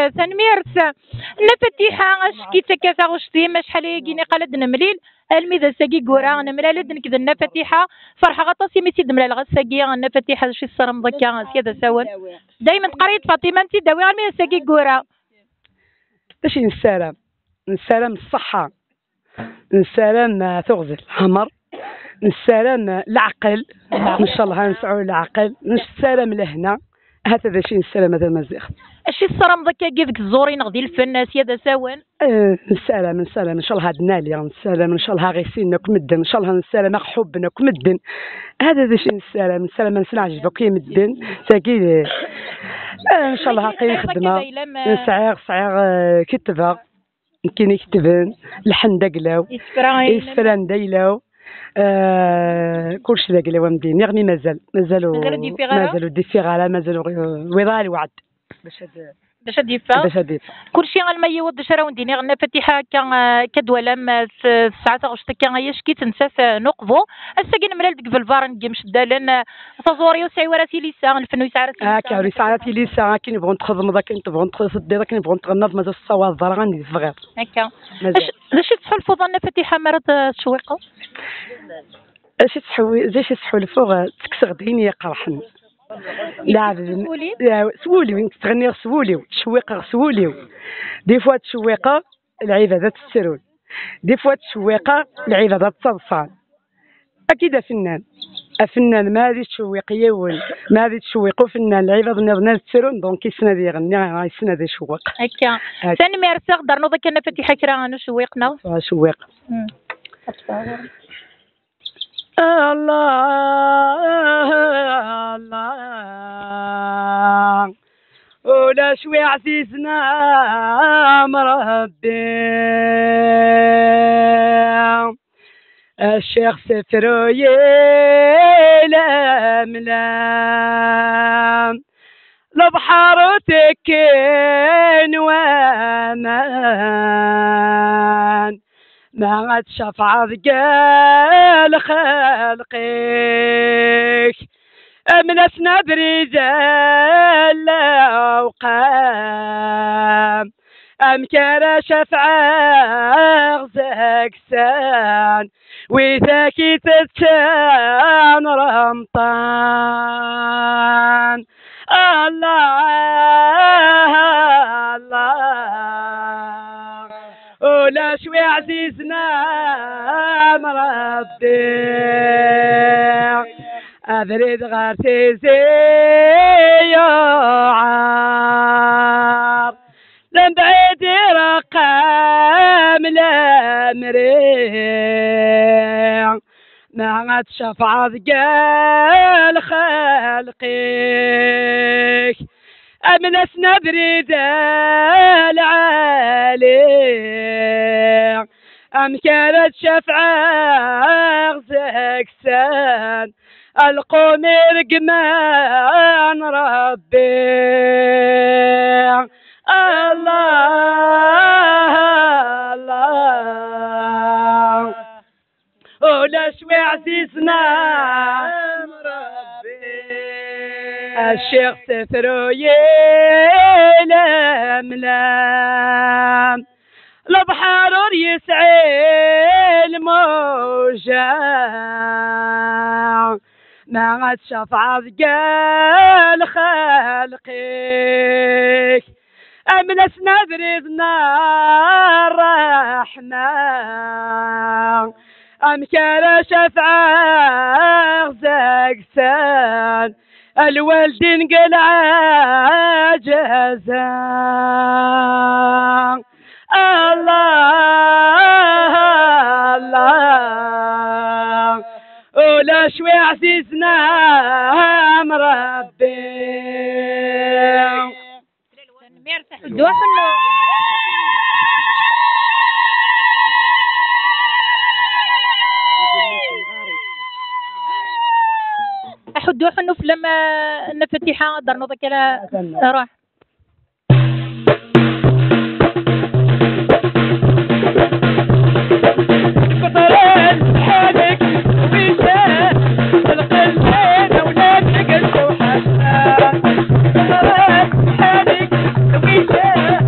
تنميرت نفتيحة اشكي تكاثا غشتي ما شحال يجيني قالد نمليل الميدا ساقي قورا نملال نكذا نفتيحة فرحة غطاسي ميسي دملال غساقي نفتيحة شي الصرم ضكا سيادة ساون دايما قريت فاطمة انت داوي الميدا ساقي قورا باش نسالم الصحة، نسالم تغزل حمر، نسالم العقل ان شاء الله نسعوا العقل، نسالم لهنا هذا شيء نسالم هذا مزيغ الشي الصرم ضكا كيفك الزورين غدي الفن سيادة ساون نسالم ان شاء الله هاد نالي نسالم ان شاء الله غيسينك مدن ان شاء الله نسالم حبنك مدن هذا شيء نسالم نسنعجبك مدن تاكي ان شاء الله هاقي خدمه صعيغ كتبه كاين يكتبن لحن داكلاو يسفران دايلاو كلشي داكلاو مدين يغني مازالو ديفيغالا مازالو وضالي وعد باش هادي كلشي غالما يود شراو نديني غنا فتيحه كدولام ساعات غشت كيشكي تنساس نقضو الساكن ملال ديك في الفار نجمش دالن تزوري وسعي وراسي ليسا الفن يسعرات كاوري ساعاتي ليسا كاين يبغون تخدم ذاك كاين تبغون تسدي كاين يبغون تغنض مازال الصواد الضر غندي في غير هكا اش تسحو الفضل فتيحه مرض الشويقه اش تسحو زي تسحو الفوق تكسغديني يقرحن لا سولي وين تغني سولي تشويقه سولي دي فوا تشويقه العباده تسرول دي فوا تشويقه العباده تصلصان اكيد فنان ما غادي تشويق يول ما غادي تشويقو فنان العباد نظن تسرون دونك يسنا دي يغني يسنا دي شويق هكا ثاني ما يرسخ درنا ذاك انا فتيحه كرا شويقنا شويق الله الله ولا شوي عزيزنا مربي الشيخ سفروي لملام البحر تكين وامان ما عاد شاف عذقال خلقك من اسنا برجال وقام ام كان شفع زكسان وذاكي تتسان رمطان الله الله ولا شوي عزيزنا مربي أبرد غارتي زيار لم بعيد رقم الأمري ما عاد شاف عذقال خلقك من اسنا بريد العالي ام كانت شفعة زكسان القوم رقمان ربي الله الله ولا شوي عزيزنا الشيخ سفروي لملام البحر يسعي الموجة ما عاد شاف عذقال خلقك من اسنا بريد نار الرحمن ام كان شفعة زكسان الوالدين قلع جزان الله الله ولا شوي عزيزنا مربي أحدو حنو في لما نفتيحة درنا ذاك راح قطرين حالك ويشاه القلبين أولادك الشوحة قطرين حالك ويشاه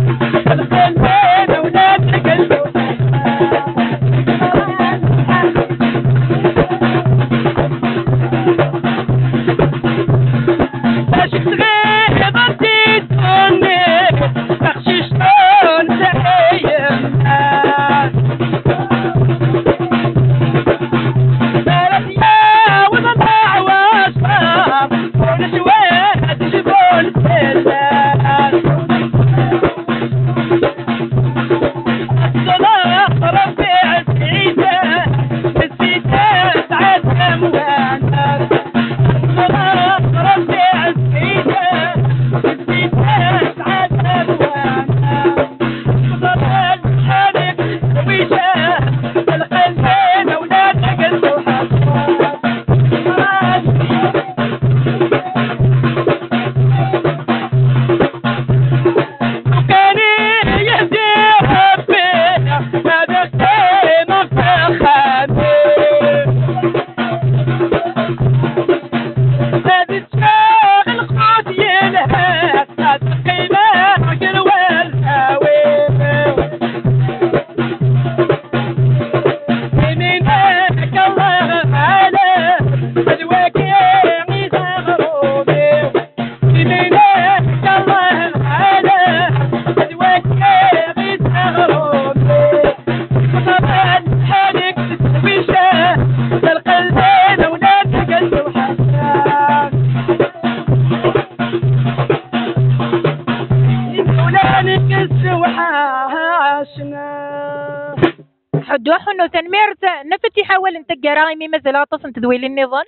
حدو حنو تنمير نفتي حاول انت جرايمي مازال تصن تدويل النظام.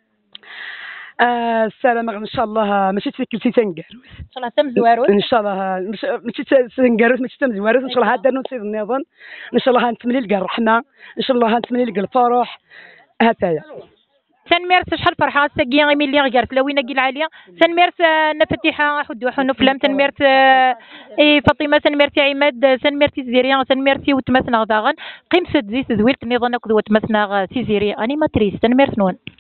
السلام ان شاء الله ماشي تفكرتي تنقاروس ان شاء الله تم زواروس ان شاء الله ماشي تنقاروس ماشي تم زواروس ان شاء الله هذا نصير النظام ان شاء الله هنتمني لك الرحمه ان شاء الله هنتمني لك الفرح هاتايا تنميرس شحال فرحه ساكي غيمي اللي غيرت لوينا كي العاليه تنميرس نفتيحه حدو حنو فلام تنميرس فاطمه تنميرس عماد تنميرس زيريان تنميرس وتمسنا غداغن قيم سد زيت زويلت نظن كذوت مسنا سيزيري انيماتريس تنميرس نون